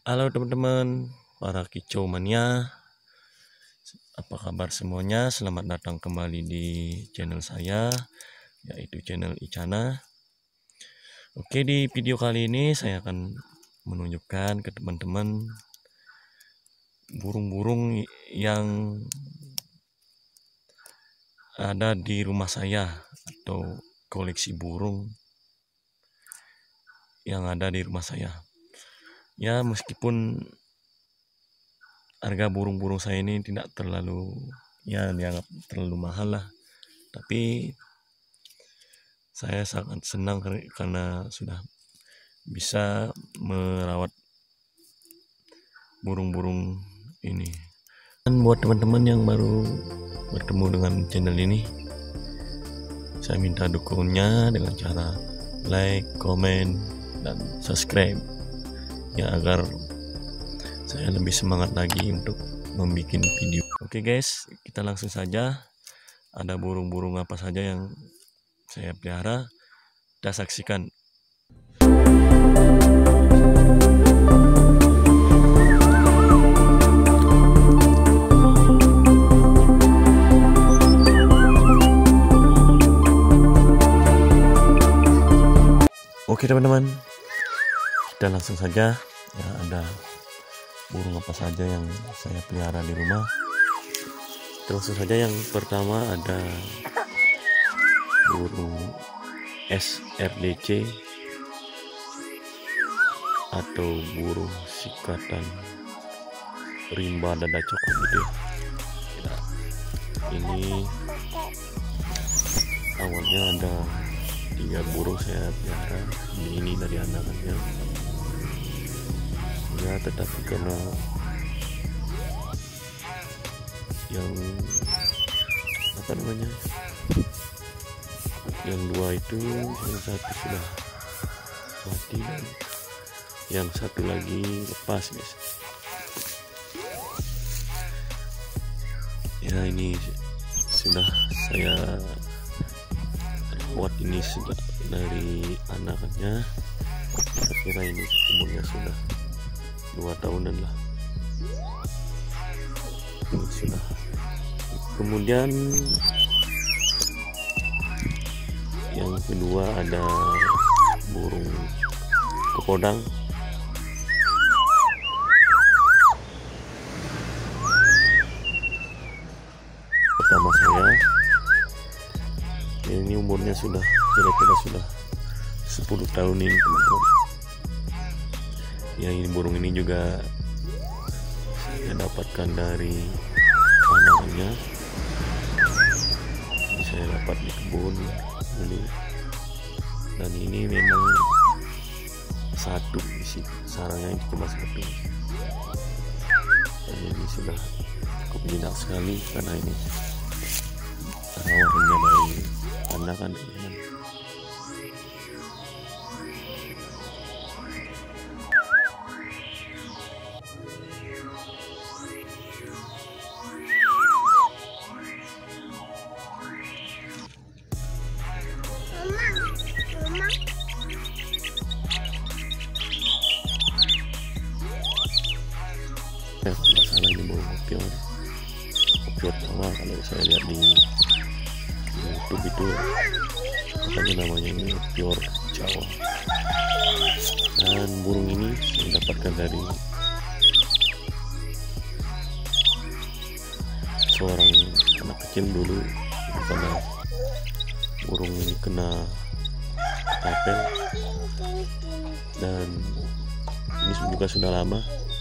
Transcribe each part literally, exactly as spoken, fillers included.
Halo teman-teman, para kicau mania, apa kabar semuanya? Selamat datang kembali di channel saya, yaitu channel Icana. Oke, di video kali ini saya akan menunjukkan ke teman-teman burung-burung yang ada di rumah saya atau koleksi burung yang ada di rumah saya. Ya, meskipun harga burung-burung saya ini tidak terlalu ya dianggap terlalu mahal lah, tapi saya sangat senang karena sudah bisa merawat burung-burung ini. Dan buat teman-teman yang baru bertemu dengan channel ini, saya minta dukungannya dengan cara like, comment, dan subscribe ya, agar saya lebih semangat lagi untuk membuat video. Oke guys, kita langsung saja. Ada burung-burung apa saja yang saya pelihara, kita saksikan. Oke teman-teman, kita langsung saja. Ya, ada burung apa saja yang saya pelihara di rumah. Langsung saja, yang pertama ada burung S R D C atau burung sikatan rimba dada coklat gitu ya. Nah, ini awalnya ada tiga burung saya pelihara, ini dari anakannya ya, tetapi karena yang apa namanya yang dua itu, yang satu sudah mati dan yang satu lagi lepas guys. Ya, ini sudah saya rawat ini sudah dari anakannya. Saya kira ini umurnya sudah dua tahunan lah. Ini sudah. Kemudian yang kedua ada burung kepodang. Pertama saya, ini umurnya sudah kira-kira sudah sepuluh tahun ini teman-teman. Ya, ini burung ini juga saya dapatkan dari anaknya. Ini saya dapat di kebun dulu, dan ini memang satu isi sarangnya itu cuma satu, dan ini sudah cukup jinak sekali karena ini rawatannya dari anakan teman-teman. Ya, masalah ini burung opior opior Jawa, kalau saya lihat di YouTube itu katanya namanya ini opior Jawa. Dan burung ini saya dapatkan dari seorang anak kecil dulu, karena burung ini kena apel, dan ini juga sudah lama.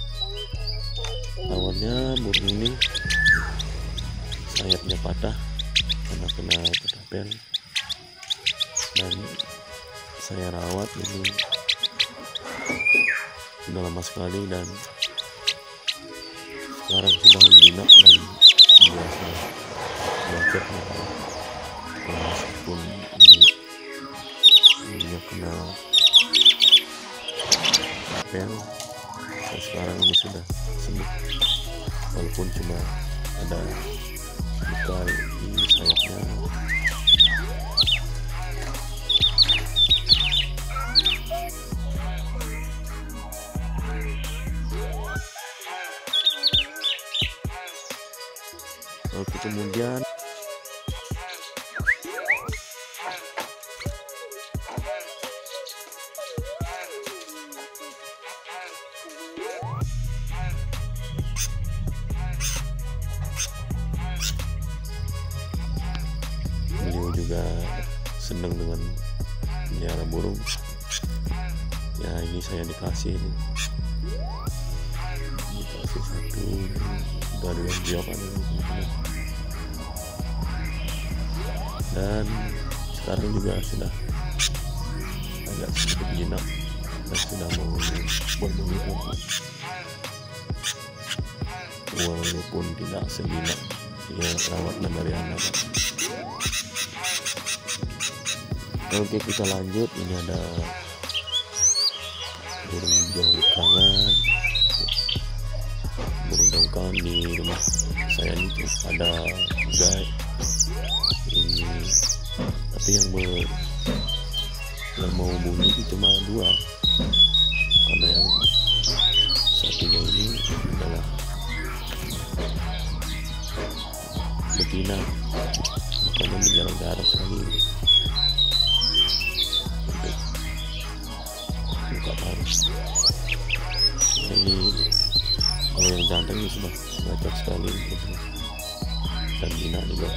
Awalnya burung ini sayapnya patah karena kena ketapel, dan saya rawat ini sudah lama sekali, dan sekarang sudah jinak dan biasa belajar. Meskipun ini ini kena ketapel, dan sekarang ini sudah sembuh, walaupun cuma ada luka di sayapnya. Oke, kemudian beliau juga senang dengan melihara burung. Ya, ini saya dikasih ini dikasih satu dari yang jawaban ini. Dan sekarang juga sudah agak sedikit jinak dan sudah mau berbunyi, walaupun tidak sejinak ya rawatnya dari anak. Oke, kita lanjut. Ini ada burung jongkangan. Burung jongkangan di rumah saya ini ada tiga ini, tapi yang ber, yang mau bunyi itu cuma dua, karena yang satunya ini adalah betina, makanya menjarang-jarang sekali untuk buka paruh. Nah, ini kalau yang jantan ini sudah ngacak sekali dan jinak juga.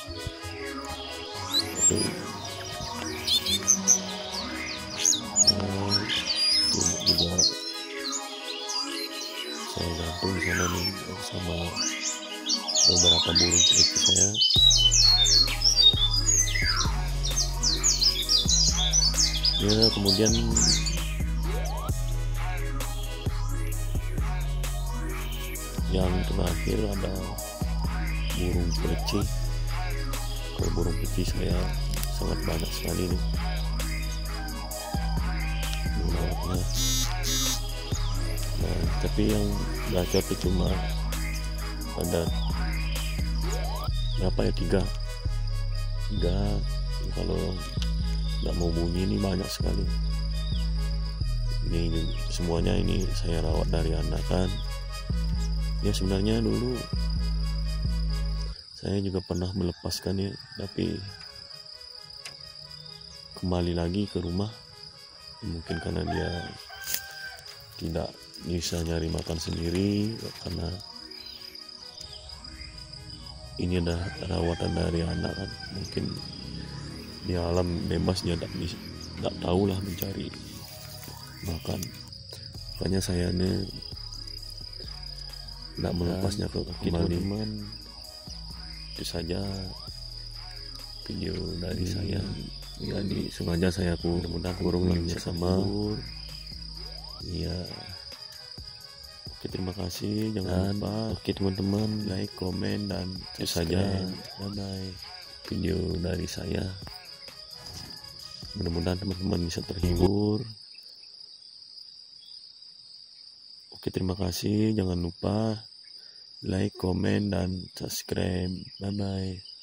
Aduh. Nah, itu juga saya gantung di sana nih sama beberapa burung seperti saya. Ya, kemudian yang terakhir ada burung peci. Kalau burung peci saya sangat banyak sekali nih merawatnya. Nah, tapi yang gacor itu cuma ada berapa ya, tiga tiga kalau nggak mau bunyi ini banyak sekali. Ini semuanya ini saya rawat dari anakan. Ya, sebenarnya dulu saya juga pernah melepaskan ya, tapi kembali lagi ke rumah, mungkin karena dia tidak bisa nyari makan sendiri, karena ini ada rawatan dari anak kan, mungkin di alam bebasnya tidak tidak tahu lah mencari makan. Makanya saya nih tidak melepasnya ke kembali. Teman, itu saja video dari hmm. saya. Jadi sengaja saya aku mudah-mudahan burung lagi bersama. Iya. Oke, terima kasih. Jangan lupa. Oke teman-teman, like, komen, dan itu saja. Bye bye. Video dari saya. Mudah-mudahan teman-teman bisa terhibur. Oke, terima kasih. Jangan lupa like, komen, dan subscribe. Bye bye.